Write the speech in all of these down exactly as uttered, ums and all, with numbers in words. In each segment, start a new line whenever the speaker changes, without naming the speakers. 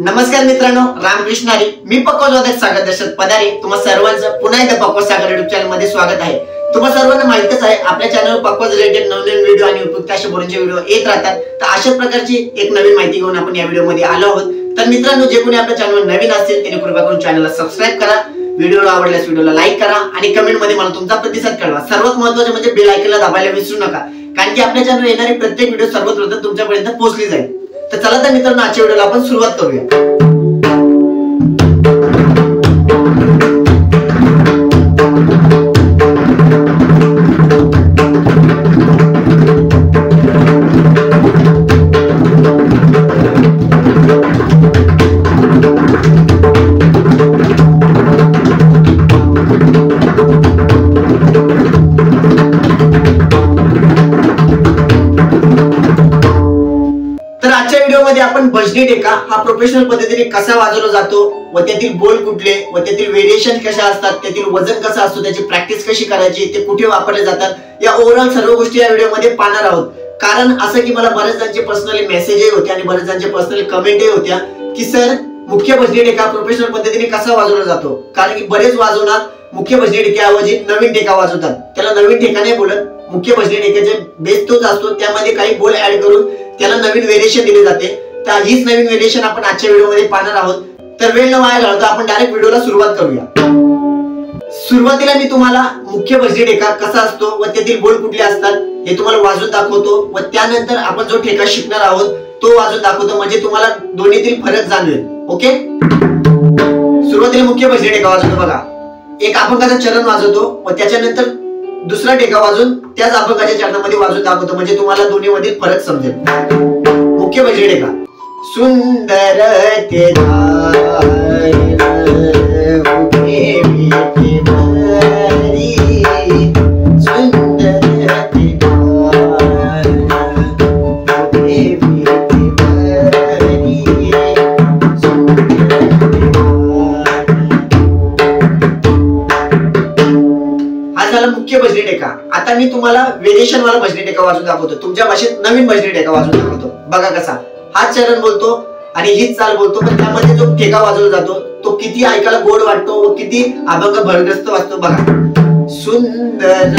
नमस्कार मित्रांनो, रामकृष्ण हरी. मी पक्वज वादक सागर दशरथ पदारे तुम्हा सर्वांचं पुन्हा एकदा पक्वज सागर युट्यूब चॅनल मध्ये स्वागत आहे. तुम्हा सर्वांना माहितीच आहे आपल्या चॅनलवर पक्वज रिलेटेड नवीन व्हिडिओ आणि उपयुक्त अशा बोलण्याचे व्हिडिओ येत राहतात. तर अशाच प्रकारची एक नवीन माहिती घेऊन आपण या व्हिडिओ मध्ये आलो आहोत. तर मित्रांनो, जे कोणी आपल्या चॅनलवर नवीन असतील त्यांनी कृपया करून चॅनलला सबस्क्राइब करा, व्हिडिओला आवडल्यास व्हिडिओला लाईक करा आणि कमेंट मध्ये मला तुमचा प्रतिसाद कळवा. सर्वात महत्त्वाचे म्हणजे बेल आयकॉनला दाबायला विसरू नका, कारण की आपल्या चॅनलवर येणारे प्रत्येक व्हिडिओ सर्वप्रथम तुमच्यापर्यंत पोहोचली जाईल. तर चला तर मित्रांनो, आजच्या व्हिडिओला आपण सुरुवात करूया. आपण भजनी ढेका हा प्रोफेशनल पद्धतीने कसा वाजवला जातो व त्यातील बोल कुठले व त्यातील व्हेरिएशन कशा असतात, त्यातील वजन कसं असतो, त्याची प्रॅक्टिस कशी करायची, ते कुठे वापरले जातात, या ओव्हरऑल सर्व गोष्टी या व्हिडिओ मध्ये पाहणार आहोत. कारण असं की मला बरेच जणांचे पर्सनली मेसेजही होते आणि बरेच जणांचे पर्सनली कमेंटही होत्या की सर, मुख्य भजनी ढेका प्रोफेशनल पद्धतीने कसा वाजवला जातो. कारण की बरेच वाजवणार मुख्य भजनी ढेक्याऐवजी नवीन ढेका वाजवतात. त्याला नवीन ढेका नाही बोलत, मुख्य भजनी ढेक्याचे बेस तोच असतो, त्यामध्ये काही बोल ऍड करून त्याला नवीन व्हेरिएशन दिले जाते. तर हीच नवीन व्हेरिएशन आपण आजच्या व्हिडिओ मध्ये पाहणार आहोत. तर वेळ न वाया घालवता आपण डायरेक्ट व्हिडिओला सुरुवात करूया. सुरुवातीला मी तुम्हाला मुख्य भजनी ढेका कसा असतो व त्यातील बोल कुठले असतात हे तुम्हाला वाजवून दाखवतो व त्यानंतर आपण जो ठेका शिकणार आहोत तो वाजवून दाखवतो, म्हणजे तुम्हाला दोन्हीतील फरक जाणवेल. ओके, सुरुवातीला मुख्य भजनी ढेका वाजवतो बघा. एक अभंगाचं चरण वाजवतो व त्याच्यानंतर दुसरा ढेका वाजून त्याच अभंगाच्या चरणामध्ये वाजवून दाखवतो, म्हणजे तुम्हाला दोन्ही मधील फरक समजेल. मुख्य भजनी ढेका. सुंदर ते मुख्य भजनी ढेका. आता मी तुम्हाला व्हेरिएशन वाला भजनी ढेका वाजवून दाखवतो, तुमच्या भाषेत नवीन भजनी ढेका वाजवून दाखवतो. बघा कसा हा चरण बोलतो आणि हीच चाल बोलतो, पण त्यामध्ये जो ठेका वाजवला जातो तो किती ऐकायला गोड वाटतो व किती अभंग भरगस्त वाटतो. बघा, सुंदर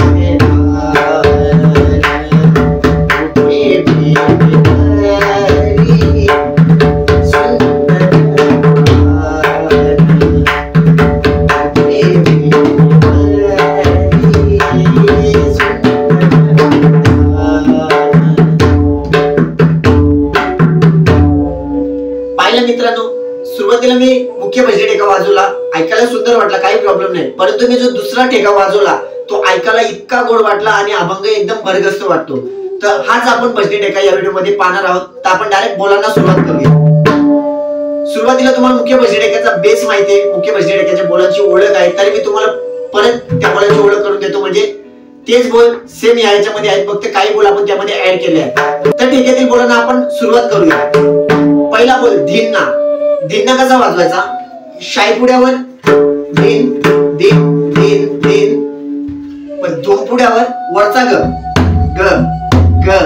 मित्रांनो, सुरुवातीला मी मुख्य भजनी ढेका वाजवला, ऐकायला सुंदर वाटला, काही प्रॉब्लेम नाही. परंतु मी जो दुसरा ठेका वाजवला तो ऐकायला इतका गोड वाटला आणि अभंग एकदम भरगस्त वाटतो. तर हाच आपण भजनी ढेका या व्हिडिओ मध्ये पाहणार आहोत. तर आपण डायरेक्ट बोलांना सुरुवात करूया. सुरुवातीला तुम्हाला मुख्य भजनी ढेक्याचा बेस माहिती आहे, मुख्य भजनी ढेक्याच्या बोलांची ओळख आहे, तरी मी तुम्हाला परत त्या बोलांची ओळख करून देतो, म्हणजे तेच बोल सेम याच्यामध्ये आहेत, फक्त काही बोल आपण त्यामध्ये ऍड केले आहेत. तर ठेक्यातील बोलांना आपण सुरुवात करूया. पहिला बोल धिन्ना. धिन्ना कसा वाजवायचा? शाईपुड्यावर धिन धिन धिन धिन, पण दोनपुड्यावर वरचा ग ग ग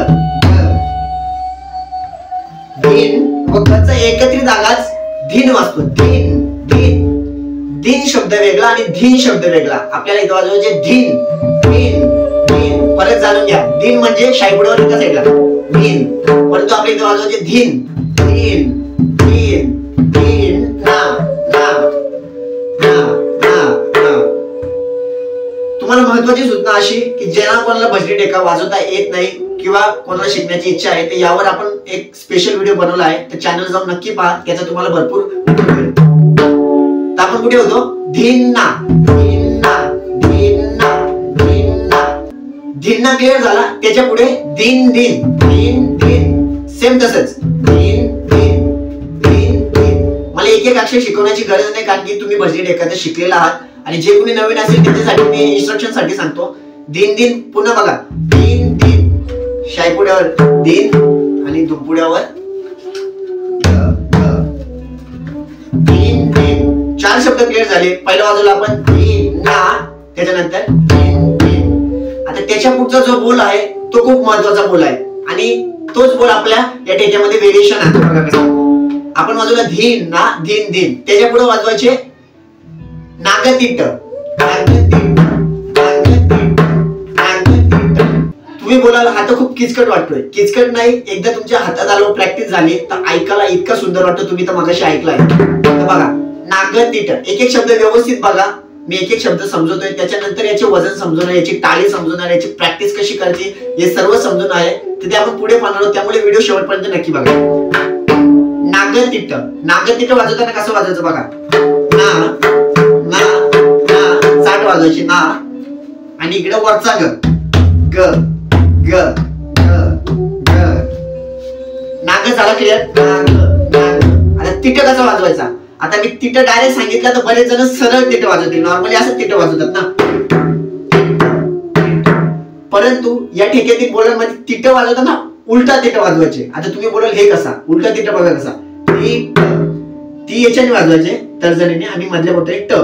धिन व गचा एकत्रित आवाज धिन वाजतो. धिन धिन धिन शब्द वेगळा आणि धिन शब्द वेगळा. आपल्याला इथं वाजवायचे धिन धिन धिन. परत जाणून घ्या, धिन म्हणजे शाईपुड्यावर एका साईडला धिन, परंतु आपल्या इथं वाजवायचे धिन धिन धिन धिन ना ना ना ना ना. तुम्हाला महत्वाची सूचना अशी की ज्यांना कोणाला भजनी ढेका वाजवता येत नाही किंवा कोणाला शिकण्याची इच्छा आहे, तर यावर आपण एक स्पेशल व्हिडिओ बनवला आहे, तर चॅनल जाऊन नक्की पहा, त्याचा तुम्हाला भरपूर उपयोग होईल. तर आपण कुठे होतो? धिन्ना धिन्ना धिन्ना धिन्ना. धिन्ना क्लिअर झाला, त्याच्या पुढे दिन दिन दिन दिन, सेम तसंच दिन दिन दिन दिन. मला एक एक अक्षर शिकवण्याची गरज नाही, कारण की तुम्ही भजनी ढेका शिकलेला आहात आणि जे कोणी नवीन असेल त्याच्यासाठी मी इन्स्ट्रक्शन साठी सांगतो. दिन दिन पुन्हा बघा, दिन दिन शाईपुड्यावर दिन आणि दुपुड्यावर दिन दिन. चार शब्द क्लिअर झाले. पहिला वाजवला आपण दिन ना, त्याच्यानंतर दिन दिन. आता त्याच्या पुढचा जो बोल आहे तो खूप महत्वाचा बोल आहे आणि तोच बोल आपल्या या ठेक्यामध्ये व्हेरिएशन आहे. बघा कसं आपण वाजवला धीन ना धीन धीन, त्याच्या पुढे वाजवायचे नागतिट्ट नागतिट्ट नागतिट्ट नागतिट्ट. तुम्ही बोलाल हा तर खूप किचकट वाटतोय. किचकट नाही, एकदा तुमच्या हातात आलो प्रॅक्टिस झाली तर ऐकायला इतका सुंदर वाटतो. तुम्ही तर मगाशी ऐकलाय. तर बघा नागतिट्ट, एक एक शब्द व्यवस्थित बघा. मी एक एक शब्द समजवतोय, त्याच्यानंतर याचे वजन समजवणार, याची टाळी समजवणार, याची प्रॅक्टिस कशी करायची हे सर्व समजून आहे. तर ते आपण पुढे पाहणार आहोत, त्यामुळे व्हिडिओ शेवटपर्यंत नक्की बघा. नागतिट्ट, नागतिट्ट वाजवताना कसं वाजवायचं बघा. ना ना ना साठ वाजवायची ना, आणि इकडे वरचा ग ग ग ग. नाग झाला क्लिअर. नाग नाग. आता तिट्ट कसा वाजवायचा. आता मी तिट डायरेक्ट सांगितलं तर बरेच जण सरळ तिट वाजवतील, नॉर्मली असं तिट वाजवतात ना. परंतु या ठेक्यातील बोलांमध्ये तिट वाजवताना उलटा तिट वाजवायचे. आता तुम्ही बोलाल हे कसा उलटा तिट बघा कसा. ती याच्याने वाजवायचे तर्जनीने आणि मधल्या बोटाने ट.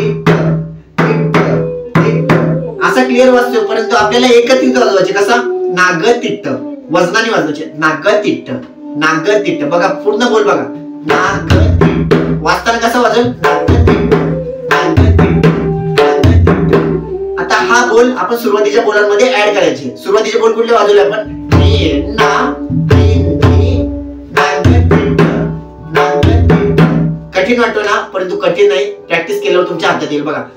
असा क्लिअर वाजतोय, परंतु आपल्याला एकत्रित वाजवायचे कसा नागतिट्ट, वजनाने वाजवायचे नागतिट्ट नागतिट्ट. बघा पूर्ण बोल बघा. नागतिट्ट वाजताना कसं वाजल. आता हा बोल आपण सुरुवातीच्या बोलांमध्ये ऍड करायचे. सुरुवातीचे बोल कुठले वाजवले आपण. कठीण वाटतो ना, परंतु कठीण नाही, प्रॅक्टिस केल्यावर तुमच्या हातात येईल. बघा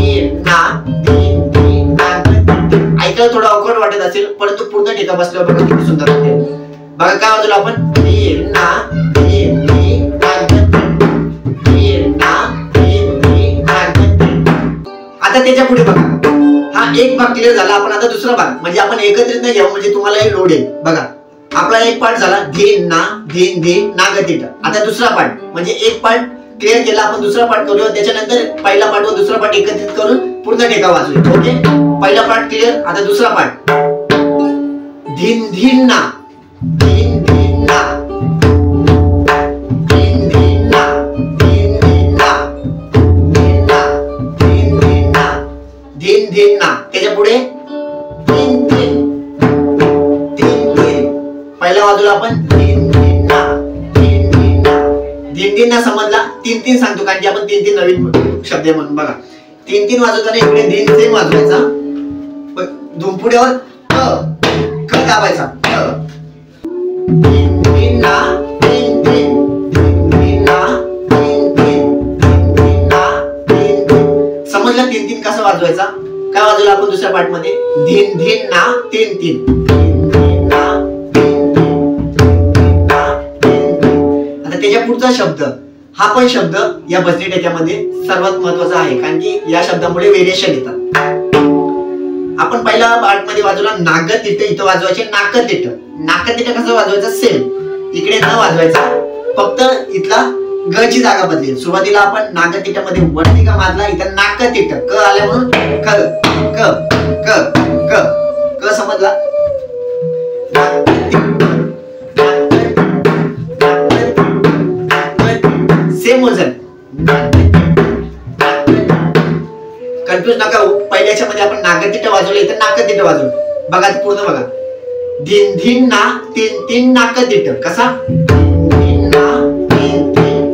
ऐकायला थोडं अवघड वाटत असेल, परंतु पूर्ण ठिकाण बसल्यावर बघा किती सुंदर वाटते. बघा काय वाजवलं आपण. आता त्याच्या पुढे बघा. हा एक भाग क्लिअर झाला. आपण आता दुसरा भाग म्हणजे आपण एकत्रित नाही घ्यावं, म्हणजे तुम्हाला लोड येईल. बघा आपला एक पार्ट झाला धीन ना धीन धीन नागतिट्ट. आता दुसरा पार्ट म्हणजे एक पार्ट क्लिअर केला, आपण दुसरा पार्ट करूया. त्याच्यानंतर पहिला पार्ट व दुसरा पार्ट एकत्रित करून पूर्ण ठेका वाजवूया. ओके, पहिला पार्ट क्लिअर. आता दुसरा पार्ट धीन धीन ना धीन धीन ना धीन धीन ना धीन धीन ना धीन ना धीन धीन ना धीन धीन ना. त्याच्या पुढे धीन धीन धीन धीन. पहिला वाजवला आपण धीन धीन ना धीन धीन ना धीन धीन ना. समजला. तीन तीन सांगतो कारण की आपण तीन तीन नवीन शब्द म्हणून. बघा तीन तीन वाजवताना इकडे धीन सेम वाजवायचा, धुमपुड्यावर क दाबायचा. धीन धीन ना धीन धीन धीन धीन ना धीन धीन धीन धीन ना धीन धीन. समजलं तीन तीन कसं वाजवायचा. काय वाजवलं आपण दुसऱ्या पार्ट मध्ये. धीन धीन ना तीन तीन धीन धीन ना धीन धीन धीन ना धीन धीन. आता त्याच्या पुढचा शब्द, हा पण शब्द या बसरी ठेक्यामध्ये सर्वात महत्वाचा आहे, कारण की या शब्दामुळे व्हेरिएशन येतात. आपण पहिल्या पार्ट मध्ये वाजवला नागतिट्ट, इथं वाजवायचे नाकतिट्ट. नाकतिट्ट कसं वाजवायचं सेम, इकडे न वाजवायचा, फक्त इथला ग ची जागा बदलेल. सुरुवातीला आपण नागतिट्ट मध्ये वरती का मारला, इथं नाकतिट्ट क आल्या म्हणून क क क क क. समजला. सेम वजन. कन्फ्युज नका हो. पहिल्याच्या मध्ये आपण नागतिट्ट वाजवलं, इथं नाकतिट्ट वाजवलं. बघा पूर्ण बघा. धीन धीन ना तीन तीन नाकतिट्ट. कसा धीन ना तीन तीन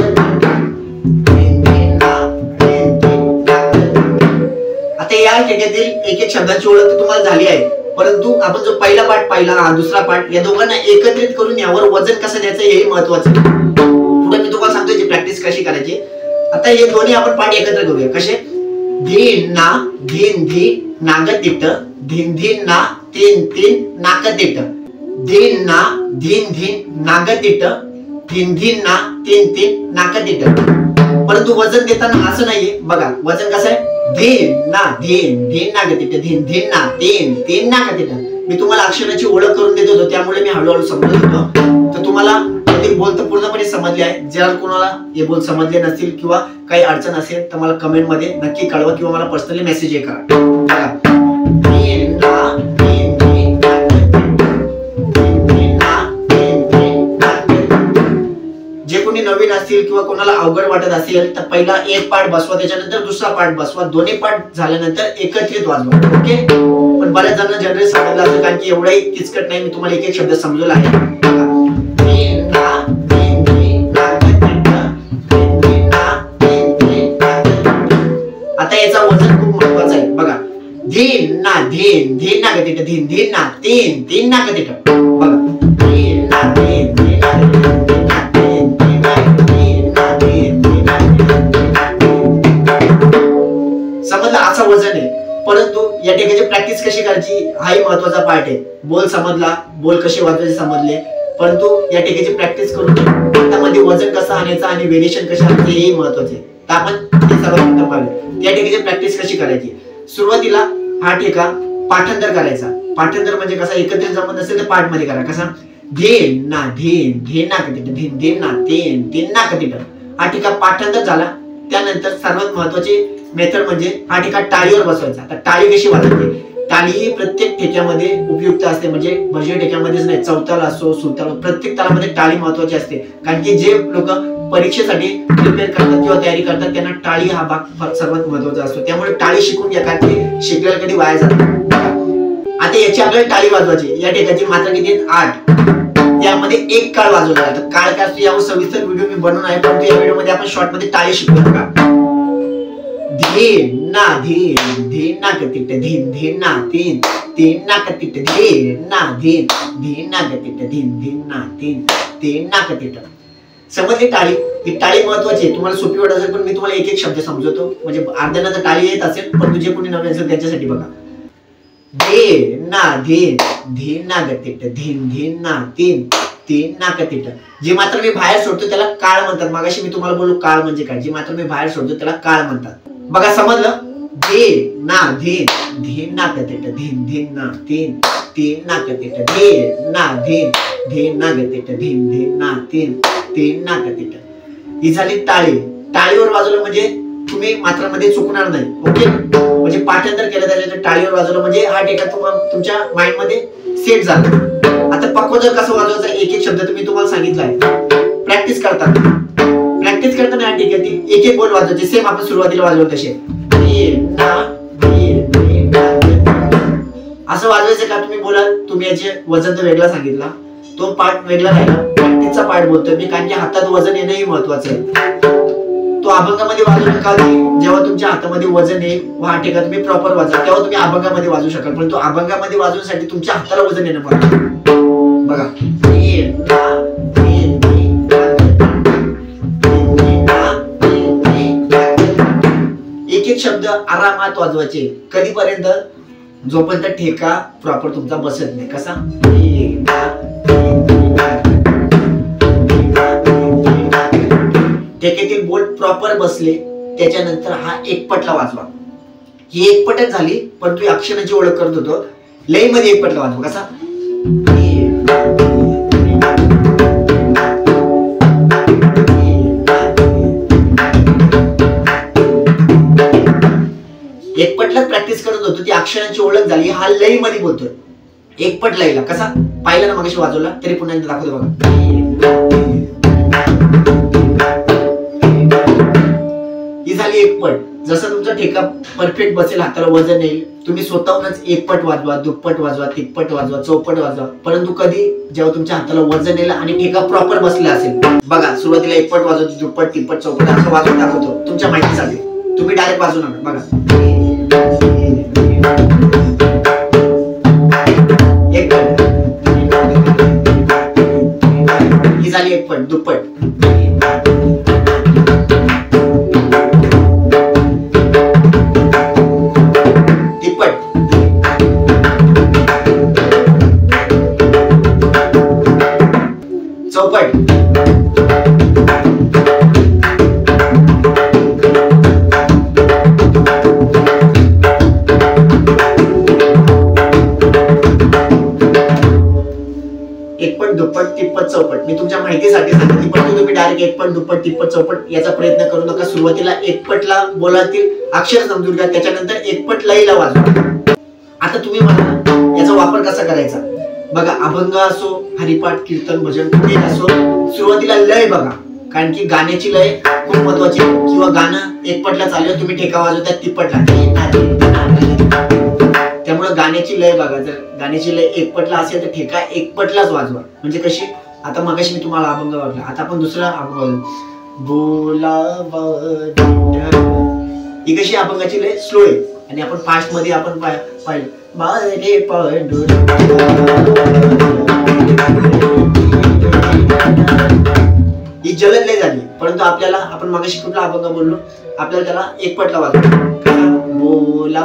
धीन धीन ना तीन तीन. आता या ठेक्यातील एक एक शब्दाची ओळख तुम्हाला झाली आहे, परंतु आपण जो पहिला पार्ट पाहिला, हा दुसरा पार्ट, या दोघांना एकत्रित करून यावर वजन कसं द्यायचं हे महत्वाचं. पुढे मी तुम्हाला सांगतो याची प्रॅक्टिस कशी करायची. आता हे दोन्ही आपण पार्ट एकत्र करूया. कसे. धीन ना धीन धीन नागतिट्ट धीन धीन ना तीन तीन नाकतिट्ट धीन ना धीन धीन नागतिट्ट धीन धीन ना तीन तीन नाकतिट्ट. परंतु वजन देताना असं नाहीये. बघा वजन कसं आहे. धीन ना धीन धीन नागतिट्ट धीन धीन ना तीन तीन नाकतिट्ट. मी तुम्हाला अक्षराची ओळख करून देत होतो, त्यामुळे मी हळूहळू समजत होतो. तर तुम्हाला बोल तर पूर्णपणे समजले आहे. जर कोणाला हे बोल समजले नसतील किंवा काही अडचण असेल तर मला कमेंट मध्ये नक्की कळवा किंवा मला पर्सनली मेसेज करा. जे कोणी नवीन असतील किंवा कोणाला अवघड वाटत असेल तर पहिला एक पार्ट बसवा, त्याच्यानंतर दुसरा पार्ट बसवा. दोन्ही पार्ट झाल्यानंतर एकत्रित वाजवा. ओके. पण बऱ्याच जणांना जनरल समजलं असेल, कारण की एवढाही किचकट नाही. मी तुम्हाला एक एक शब्द समजवला आहे. आता याचा वजन खूप महत्वाचं आहे बघा. धीन ना धीन धीन ना गतीट धीन धीन ना तीन तीन ना गतीट बघा. धीन ना धीन धीन ना धीन ना तीन तीन ना धीन ना धीन धीन ना समजलं असं वजन आहे. परंतु या ठिकाणी प्रॅक्टिस कशी करायची हाही महत्वाचा पार्ट आहे. बोल समजला, बोल कसे वाजवायचे समजले, परंतु या ठिकाणी प्रॅक्टिस करून हातामध्ये वजन कसं आणायचं आणि व्हेरिएशन कसे आणायचे हे महत्वाचे आहे. तर आपण हे सर्वात प्रथम पाहूया या ठिकाणी प्रॅक्टिस कशी करायची. सुरुवातीला हा ठेका पाठांतर करायचा. पाठांतर म्हणजे कसा एकत्रित जमत नसेल तर पाठ मध्ये करा. कसा धीन ना धीन धीन ना कतीट धीन धीन ना तीन तीन ना कतीट हा ठेका पाठांतर झाला. त्यानंतर सर्वात महत्वाची मेथड म्हणजे हा ठेका टाळीवर बसवायचा. आता टाळी कशी वाजवायची. टाळी ही प्रत्येक ठेक्यामध्ये उपयुक्त असते. म्हणजे भजनी ठेक्यामध्येच नाही, चौताल असो सुरताल प्रत्येक तालामध्ये टाळी महत्वाची असते. कारण की जे लोक परीक्षेसाठी प्रिपेअर करतात किंवा तयारी करतात त्यांना टाळी हा भाग सर्वात महत्वाचा असतो. त्यामुळे टाळी शिकून घ्या कारण की शिकलेला कधी वाया जात नाही. आता याची आपल्याला टाळी वाजवायची. या ठेक्याची मात्रा किती आहेत आठ. त्यामध्ये एक काळ वाजवला जातो. काळ काय असतो यावर सविस्तर व्हिडिओ मी बनवून आहे, परंतु या व्हिडिओ मध्ये आपण शॉर्ट मध्ये टाळी शिकूया बघा. धीन ना धीन धीन ना कतीट धीन धीन ना तीन तीन ना कतीट धीन ना धीन धीन ना कतीट धीन धीन ना तीन तीन ना कतीट. समजली टाळी. ही टाळी महत्वाची आहे. तुम्हाला सोपी वाटत असेल पण मी तुम्हाला एक एक शब्द समजवतो. म्हणजे अर्ध्यांना तर टाळी येत असेल पण जे कोणी नवीन असेल त्यांच्यासाठी बघा. धीन ना धीन धीन ना कतीट धीन धीन ना तीन तीन ना कतीट. जी मात्र मी बाहेर सोडतो त्याला काळ म्हणतात. मगाशी मी तुम्हाला बोललो काळ म्हणजे काय. जी मात्र मी बाहेर सोडतो त्याला काळ म्हणतात. बघा समजलं. धीन ना धीन धीन ना कतीट धीन धीन ना तीन तीन ना कतीट धीन ना धीन धीन ना कतीट धीन धीन ना तीन तीन ना कतीट. ही झाली टाळी. टाळीवर वाजवलं म्हणजे तुम्ही मात्रामध्ये चुकणार नाही. ओके. म्हणजे पाठांतर केलं त्याच्या टाळीवर वाजवलं म्हणजे हा ठेका तुमच्या माइंड मध्ये सेट झाला. आता पक्वदर कसं वाजवायचं एक एक शब्द तुम्ही तुम्हाला सांगितलं आहे. प्रॅक्टिस करताना प्रॅक्टिस करताना या ठिकाणी एक एक बोल वाजवायचे सेम आपण सुरुवातीला वाजवलं तसे. असं वाजवायचं का तुम्ही बोलाल. तुम्ही याचे वजन तर वेगळा सांगितला, तो पार्ट वेगळा राहिला. प्रॅक्टिसचा पार्ट बोलतोय मी कारण की हातात वजन येणंही महत्वाचं आहे. तो अभंगामध्ये वाजवू नका. जेव्हा तुमच्या हातामध्ये वजन येईल हा ठेका तुम्ही प्रॉपर वाजवा तेव्हा तुम्ही अभंगामध्ये वाजवू शकाल. पण तो अभंगामध्ये वाजवण्यासाठी तुमच्या हाताला वजन येणं महत्वाचं. बघा एक एक शब्द आरामात वाजवायचे. कधीपर्यंत जोपर्यंत ठेका प्रॉपर तुमचा बसत नाही. कसा ठेक्यातील बोल प्रॉपर बसले त्याच्यानंतर हा एकपटला वाजवा. ही एकपटच झाली पण तू अक्षरांची ओळख करत होतो. लय मध्ये एकपटला वाजवा. कसा एकपटलाच प्रॅक्टिस करत होतो. ती अक्षरांची ओळख झाली. हा लय मध्ये बोलतोय. एकपट लयला कसा पाहिला ना मगाशी वाजवला तरी पुन्हा एकदा दाखवतो बघा. ही झाली एकपट. जसं तुमचा ठेका परफेक्ट बसेल हाताला वजन येईल तुम्ही स्वतःहूनच एकपट वाजवा, दुप्पट वाजवा, तिप्पट वाजवा, चौपट वाजवा. परंतु कधी जेव्हा तुमच्या हाताला वजन येईल आणि ठेका प्रॉपर बसला असेल. बघा सुरुवातीला एकपट वाजवतो, दुप्पट, तिप्पट, चौपट असं वाजवून दाखवतो तुमच्या माहितीसाठी. तुम्ही डायरेक्ट वाजवू नका. बघा एकपट. ही झाली एकपट, दुप्पट, तिप्पट, चौपट, एकपट, दुप्पट, तिप्पट, चौपट. मी तुमच्या माहितीसाठी सांगितली पण तुम्ही डायरेक्ट एकपट, दुप्पट, तिप्पट, चौपट याचा प्रयत्न करू नका. सुरुवातीला एकपटला बोलातील अक्षर समजून घ्या त्याच्यानंतर एकपट लयला वाजवा. आता तुम्ही म्हणा याचा वापर कसा करायचा. बघा अभंग असो, हरिपाठ, कीर्तन, भजन कुठे असो सुरुवातीला लय बघा कारण की गाण्याची लय खूप महत्वाची. किंवा गाणं एकपटला चालू तुम्ही ठेका वाजवता तिप्पटला त्यामुळे गाण्याची लय बघा. जर गाण्याची लय एकपटला असेल तर ठेका एकपटलाच वाजवा. म्हणजे कशी आता मगाशी मी तुम्हाला अभंग वाजला आता आपण दुसरा अभंग बोला ही कशी अभंगाची लय स्लो आहे आणि आपण फास्ट मध्ये आपण पाहिलं मारे पांडुरंगा ही जलद लय झाली, परंतु आपल्याला आपण मागाशी कुठला अभंग बोललो आपल्याला त्याला एक पटला वाजतो बोला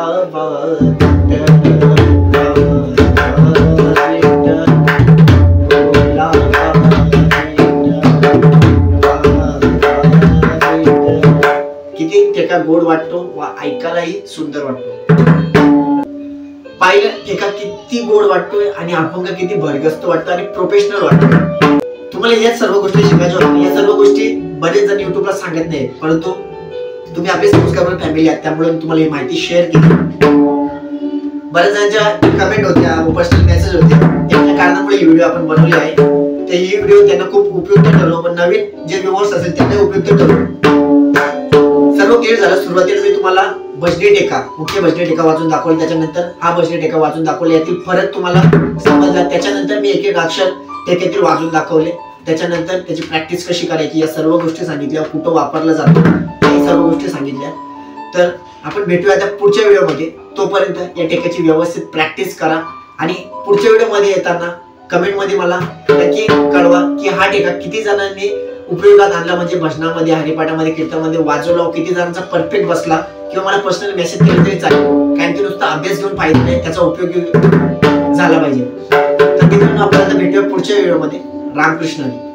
किती ठेका गोड वाटतो व ऐकायलाही सुंदर वाटतो. पाहिलं ठेका किती गोड वाटतोय आणि अभंग किती भरगस्त वाटतो आणि प्रोफेशनल वाटतो. तुम्हाला या सर्व गोष्टी शिकायच्या होत्या. या सर्व गोष्टी बरेच जण युट्यूबला सांगत नाही, परंतु तुम्ही आपले सबस्क्रायबर फॅमिली आहात त्यामुळे तुम्हाला ही माहिती शेअर केली. बऱ्याच जणांच्या कमेंट होत्या, पर्सनल मेसेज होते, त्या कारणामुळे ही व्हिडिओ आपण बनवली आहे. तर ही व्हिडिओ त्यांना खूप उपयुक्त ठरलो, पण नवीन जे व्ह्यूअर्स असेल त्यांना उपयुक्त ठरलो. सर्व क्लिअर झालं. सुरुवातीला मी तुम्हाला भजनी टेका, मुख्य भजनी टेका वाचून दाखवले, त्याच्यानंतर हा भजनी टेका वाचून दाखवले, यातील फरक तुम्हाला समजला. त्याच्यानंतर मी एक एक अक्षर टेक्यातील वाचून दाखवले, त्याच्यानंतर त्याची प्रॅक्टिस कशी करायची या सर्व गोष्टी सांगितल्या, कुठं वापरलं जातं या सर्व गोष्टी सांगितल्या. तर आपण भेटूया आता पुढच्या व्हिडिओमध्ये. तोपर्यंत या टेक्याची व्यवस्थित प्रॅक्टिस करा आणि पुढच्या व्हिडिओमध्ये येताना कमेंटमध्ये मला नक्की कळवा की हा टेका किती जणांनी उपयोगात आणला, म्हणजे भजनामध्ये, हरिपाठामध्ये, कीर्तनामध्ये वाजवला, किती जणांचा परफेक्ट बसला, किंवा मला पर्सनल मेसेज केला तरी चालेल. कारण की नुसता अभ्यास घेऊन फायदा नाही, त्याचा उपयोग झाला पाहिजे. तर मित्रांनो आपण आता भेटूया पुढच्या व्हिडिओमध्ये. रामकृष्ण.